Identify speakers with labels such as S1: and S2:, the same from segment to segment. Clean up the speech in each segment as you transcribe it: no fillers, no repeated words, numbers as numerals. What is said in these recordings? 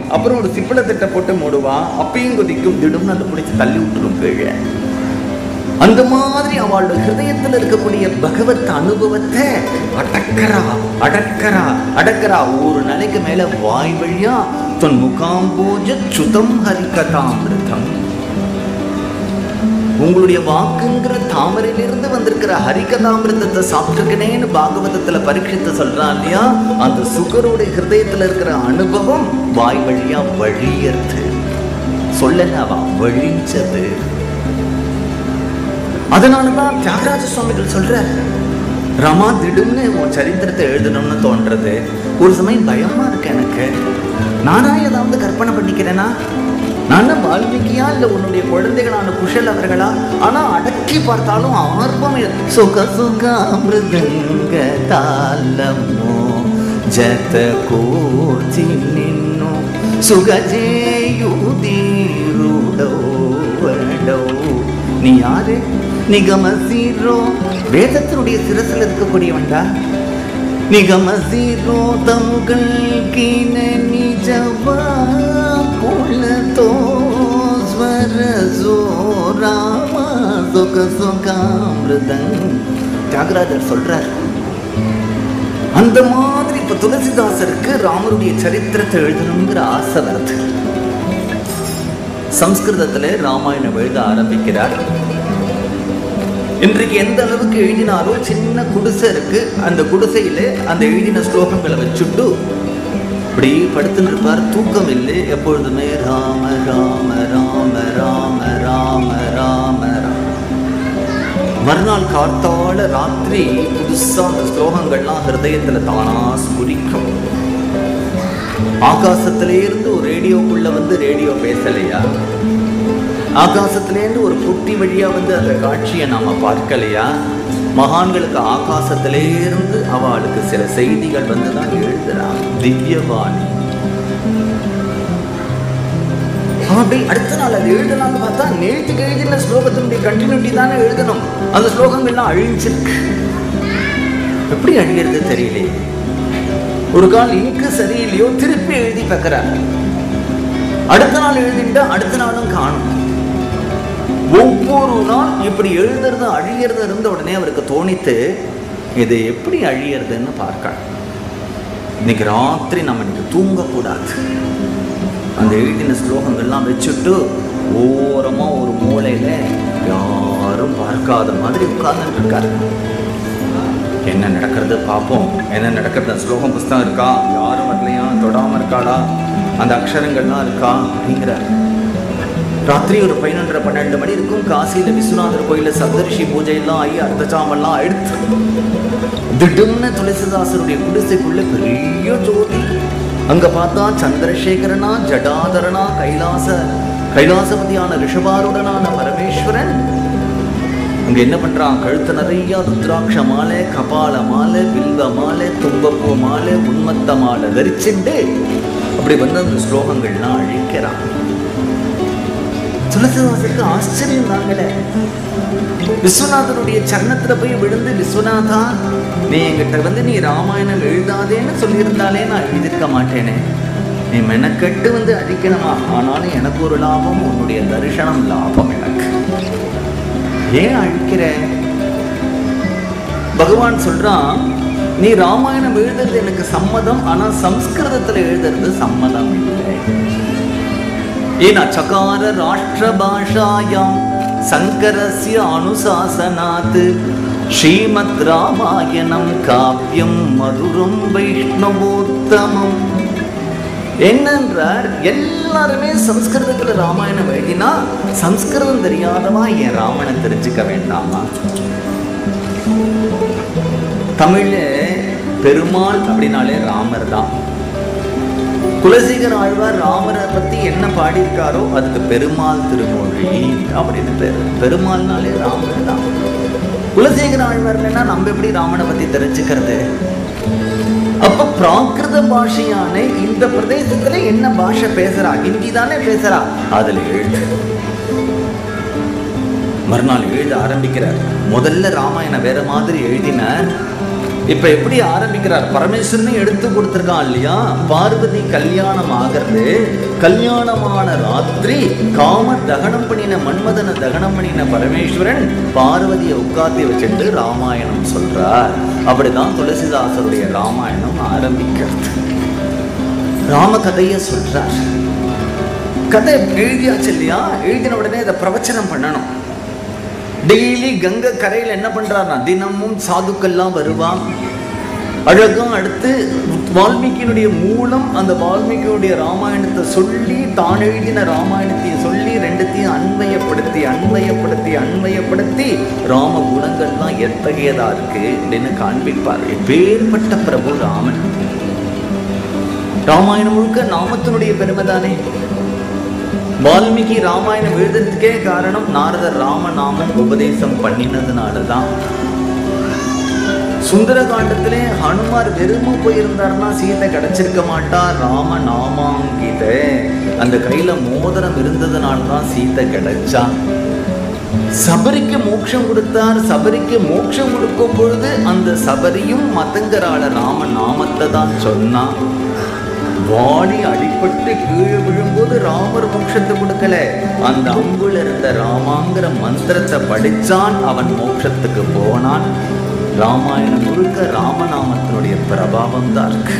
S1: அப்புறம் ஒரு சிப்பிள திட்ட போட்டு மூடுவான், அப்பையும் கொதிக்கும், திடும்னு அந்த பிடிச்சி தள்ளி விட்டுரும் கீழே. அந்த மாதிரி அவளோட ஹிருதயத்தில் இருக்கக்கூடிய பகவத் அனுபவத்தை அடக்கரா ஒரு நாளைக்கு மேல வாய் வழியா தொன் முகாம்போஜ சுதம் ஹரிகதாமிருதம், உங்களுடைய வாக்குங்கிற தாமரையிலிருந்து வந்திருக்கிற ஹரிகதாமிருதத்தை சாப்பிட்டுருக்கனேன்னு பாகவதத்துல பரீட்சித்து சொல்றான் இல்லையா. அந்த சுகரோட ஹிருதயத்துல இருக்கிற அனுபவம் வாய் வழியா வழியறது, சொல்லவா வழிஞ்சது. அதனாலதான் தியாகராஜ சுவாமிகள் சொல்ற, ரமா திடும்னு உன் சரித்திரத்தை எழுதணும்னு தோன்றது. ஒரு சமயம் பயமா இருக்கு எனக்கு, நானா ஏதாவது கற்பனை பண்ணிக்கிறேனா, நான் வால்மீகியா இல்ல உன்னுடைய குழந்தைகளான குஷல் அவர்களா? ஆனா அடக்கி பார்த்தாலும் ஆர்வம். சுக சுகாமிருதங்க தாளமோ ஜத கோச்சி நின்னு சுகஜேயுதீருடோ. நீ யாரு? நிகமசீரோ, வேதத்தினுடைய சிரசில் இருக்கக்கூடியவன்டா. நிகமசீரோ தமுகள் கீன நிஜவா புலதோ ஸ்வரசோ ராமா சுக சுகாமிருதம். தியாகராஜர் சொல்றார். அந்த மாதிரி இப்ப துளசிதாசருக்கு ராமருடைய சரித்திரத்தை எழுதணுங்கிற ஆசை வருது. சம்ஸ்கிருதத்துல ராமாயணம் எழுத ஆரம்பிக்கிறார். இன்றைக்கு எந்த அளவுக்கு எழுதினாரோ சின்ன குடிசை இருக்கு, அந்த குடிசையில அந்த எழுதின ஸ்லோகங்களை வச்சுட்டு இப்படி படுத்துன்னு இருப்பார். தூக்கம் இல்லை, எப்பொழுதுமே ராம ராம ராம ராம ராம ராம ராம. மறுநாள் காத்தால ராத்திரி புதுசா அந்த ஸ்லோகங்கள்லாம் ஹிருதயத்துல தானா ஸ்புரிக்கும். ஆகாசத்திலேருந்து ஒரு ரேடியோக்குள்ள வந்து ரேடியோ பேசலையா, ஆகாசத்திலேருந்து ஒரு புட்டி வழியா வந்து அந்த காட்சியை நாம பார்க்கலையா. மகான்களுக்கு ஆகாசத்திலேருந்து அவளுக்கு சில செய்திகள் வந்து தான் எழுதுறான், திவ்யவாணி. அப்படி அடுத்த நாள் அது எழுதலாம்னு பார்த்தா நேற்றுக்கு எழுதின ஸ்லோகத்தினுடைய கண்டினியூட்டி தானே எழுதணும். அந்த ஸ்லோகங்கள்லாம் அழிஞ்சிருக்கு. எப்படி அழிகிறது தெரியலையே. ஒரு கால் இங்கு சரியில்லையோ திருப்பி எழுதி பார்க்கிறார். அடுத்த நாள் எழுதிட்டா அடுத்த நாளும் காணும். ஒவ்வொரு நாள் இப்படி எழுதுறது அழியறது இருந்த உடனே அவருக்கு தோணித்து, இது எப்படி அழியறதுன்னு பார்க்க. இன்னைக்கு ராத்திரி நம்ம இன்னைக்கு தூங்கக்கூடாது. அந்த எழுதின ஸ்லோகங்கள்லாம் வச்சுட்டு ஓரமா ஒரு மூலையில யாரும் பார்க்காத மாதிரி உட்கார்ந்துட்டு இருக்காரு. என்ன நடக்கிறது பார்ப்போம், என்ன நடக்கிறது. அந்த ஸ்லோகம் புஸ்தகம் இருக்கா, யாரும் வரலையா, தொடாம இருக்காளா, அந்த அக்ஷரங்கள்லாம் இருக்கா அப்படிங்கிறார். ராத்திரி ஒரு 11-12 மணி இருக்கும். காசியில விஸ்வநாதர் கோயில சப்தரிஷி பூஜையெல்லாம் ஆகி அர்த்தஜாமெல்லாம் எடுத்து திடும்னு துளசிதாசருடைய குடிசைக்குள்ள பெரிய ஜோதி. அங்க பார்த்தா சந்திரசேகரனா, ஜடாதரனா, கைலாசபதியான ரிஷபாருடனான பரமேஸ்வரன் அங்க என்ன பண்றான்? கழுத்து நிறைய ருத்ராட்ச மாலை, கபால மாலை, வில்வ மாலை, தும்பப்பூ மாலை, உன்மத்த மாலை தரிச்சுட்டு அப்படி வந்து அந்த ஸ்லோகங்கள்லாம் அழிக்கிறான். துளசிதாசருக்கு ஆச்சரியம் தாங்கல. விஸ்வநாதனுடைய சரணத்துல போய் விழுந்து, விஸ்வநாதா நீ என்கிட்ட வந்து நீ ராமாயணம் எழுதாதேன்னு சொல்லியிருந்தாலே நான் எழுதியிருக்க மாட்டேனே. நீ மெனக்கெட்டு வந்து அழிக்கணுமா? ஆனாலும் எனக்கு ஒரு லாபம், உன்னுடைய தரிசனம் லாபம் எனக்கு. ஏன் அழிக்கிற? பகவான் சொல்றான், நீ ராமாயணம் எழுதுறது எனக்கு சம்மதம், ஆனா சம்ஸ்கிருதத்துல எழுதுறது சம்மதம் இல்லை. ஏன்னா சகார ராஷ்டிர பாஷாயாம் சங்கரஸ்ய அனுசாசனாத் ஸ்ரீமத் ராமாயணம் காவியம் மதுரம் வைஷ்ணவோத்தமம். என்னன்றார், எல்லாருமே சம்ஸ்கிருதத்துல ராமாயணம் எழுதினா சம்ஸ்கிருதம் தெரியாதவா என் ராமாயணம் தெரிஞ்சுக்க வேண்டாமா? தமிழ்ல பெருமாள் அப்படின்னாலே ராமர் தான். குலசேகர ஆழ்வார் ராமரை பத்தி என்ன பாடியிருக்காரோ அதுக்கு பெருமாள் திருமொழி அப்படின்னு பேரு. பெருமாள்னாலே ராமர் தான். குலசேகர ஆழ்வார்னா நம்ம எப்படி ராமனை பத்தி தெரிஞ்சுக்கிறது? அப்ப பிராகிருத பாஷையான இந்த பிரதேசத்துல என்ன பாஷை பேசுறா? ஹிந்தி தானே பேசுறா. அதுல எழுது. மறுநாள் எழுத ஆரம்பிக்கிறார். முதல்ல ராமாயணம் வேற மாதிரி எழுதினார். இப்ப எப்படி ஆரம்பிக்கிறார்? பரமேஸ்வரனை எடுத்து கொடுத்திருக்கான் இல்லையா? பார்வதி கல்யாணம் ஆகிறது, கல்யாணமான ராத்திரி காம தகனம் பண்ணின மன்மதன தகனம் பண்ணின பரமேஸ்வரன் பார்வதியை உட்கார்த்தி வச்சுட்டு ராமாயணம் சொல்றார். அப்படிதான் துளசிதாசருடைய ராமாயணம் ஆரம்பிக்கிறது. ராம கதைய சொல்றார். கதை எழுதியாச்சு இல்லையா? எழுதின உடனே இதை பிரவச்சனம் பண்ணணும். டெய்லி கங்கை கரையில் என்ன பண்றாருன்னா தினமும் சாதுக்கள்லாம் வருவான். அழகும் அடுத்து வால்மீகியினுடைய மூலம் அந்த வால்மீகியுடைய ராமாயணத்தை சொல்லி தான் எழுதின ராமாயணத்தையும் சொல்லி ரெண்டுத்தையும் அன்வயப்படுத்தி அன்வயப்படுத்தி அன்வயப்படுத்தி ராம குணங்கள்லாம் எத்தகையதா இருக்கு அப்படின்னு காண்பிப்பார். எப்பேற்பட்ட பிரபு ராமன்! ராமாயணம் முழுக்க நாமத்தினுடைய பெருமை தானே. வால்மீகி ராமாயணம் எழுதுறதுக்கே காரணம் நாரதர் ராமநாமம் உபதேசம் பண்ணினதுனாலதான். சுந்தரகாண்டத்திலே ஹனுமார் வெறும போயிருந்தாருன்னா சீதை கிடைச்சிருக்க மாட்டார். ராம நாமாங்கித அந்த கையில மோதிரம் இருந்ததுனால்தான் சீதை கிடைச்சா. சபரிக்கு மோட்சம் கொடுத்தார். சபரிக்கு மோட்சம் கொடுக்கும் பொழுது அந்த சபரியும் மதங்கரால ராம நாமத்தை தான் சொன்னான். வாடி அடிபட்டு கீழே விழும்போது ராமர் மோட்சத்தை கொடுக்கல, அந்த அம்புல இருந்த ராமாங்கிற மந்திரத்தை படிச்சான், அவன் மோட்சத்துக்கு போனான். ராமாயணம் முழுக்க ராமநாமத்தினுடைய பிரபாவம் தான் இருக்கு.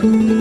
S1: ஆசீர்வதிப்பார்.